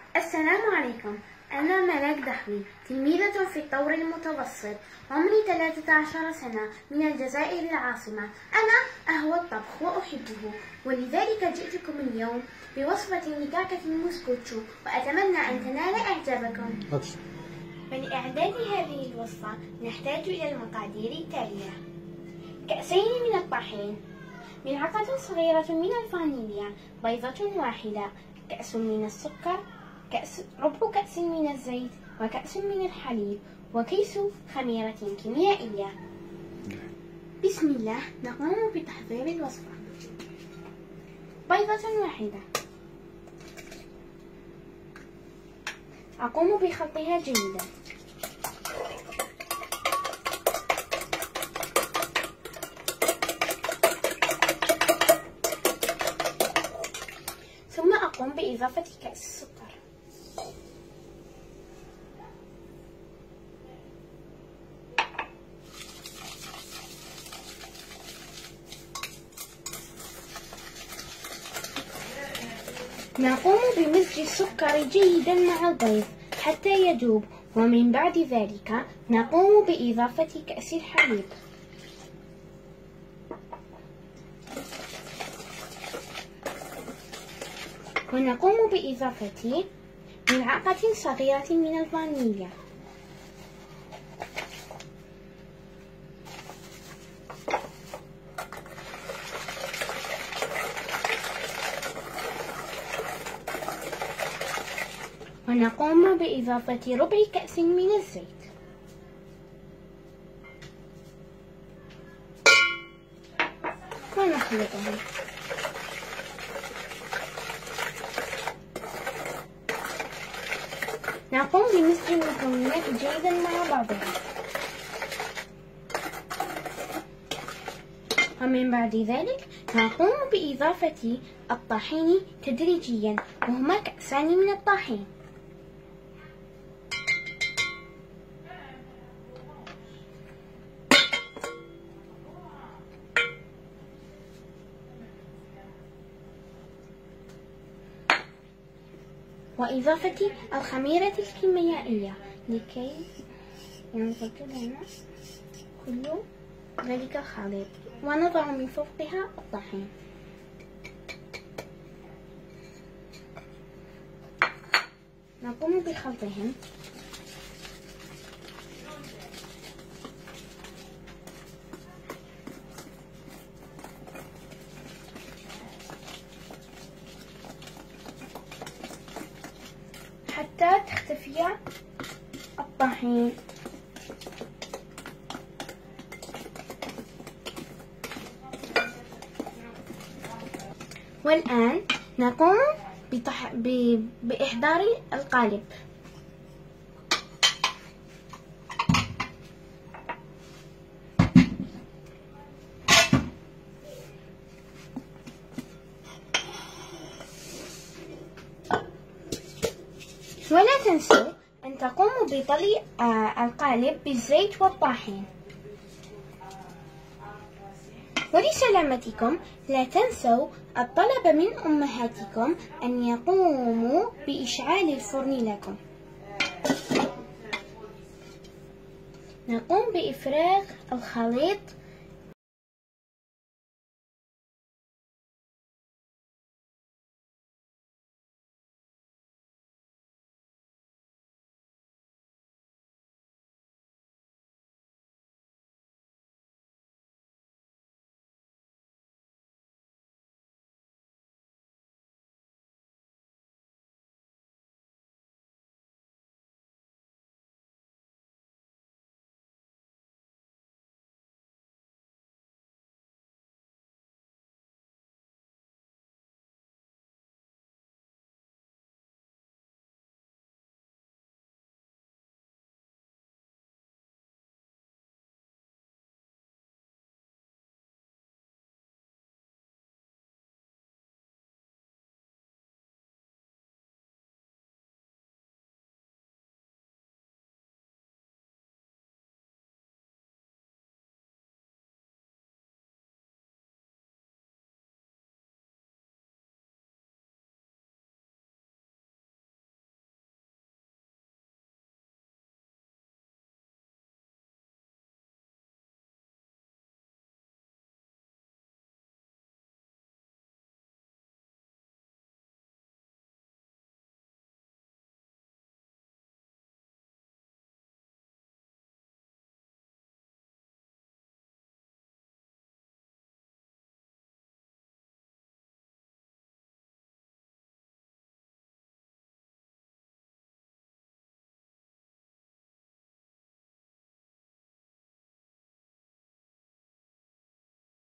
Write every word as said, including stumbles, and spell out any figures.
السلام عليكم. أنا ملاك دحوي، تلميذة في الطور المتوسط، عمري ثلاثة عشر سنة، من الجزائر العاصمة. أنا أهوى الطبخ وأحبه، ولذلك جئتكم اليوم بوصفة لكعكة الموسكوتشو، وأتمنى أن تنال إعجابكم. فلإعداد هذه الوصفة نحتاج إلى المقادير التالية: كأسين من الطحين، ملعقة صغيرة من الفانيليا، بيضة واحدة، كأس من السكر، كأس ربع كأس من الزيت، وكأس من الحليب، وكيس خميرة كيميائية. بسم الله، نقوم بتحضير الوصفة. بيضة واحدة، أقوم بخلطها جيدا. ثم أقوم بإضافة كأس السكر. نقوم بمزج السكر جيدا مع البيض حتى يذوب، ومن بعد ذلك نقوم بإضافة كأس الحليب. ونقوم بإضافة ملعقة صغيرة من الفانيليا. ونقوم بإضافة ربع كأس من الزيت. ونخلطهم. نقوم بمزج المكونات جيدا مع بعضها، ومن بعد ذلك نقوم بإضافة الطحين تدريجيا، وهما كأسان من الطحين. وإضافة الخميرة الكيميائية لكي ينضج لنا كل ذلك الخليط، ونضع من فوقها الطحين. نقوم بخلطهم. حتى تختفي الطحين. والآن نقوم بتح... ب... بإحضار القالب. ولا تنسوا أن تقوموا بطلي القالب بالزيت والطحين. ولسلامتكم لا تنسوا الطلب من أمهاتكم أن يقوموا بإشعال الفرن لكم. نقوم بإفراغ الخليط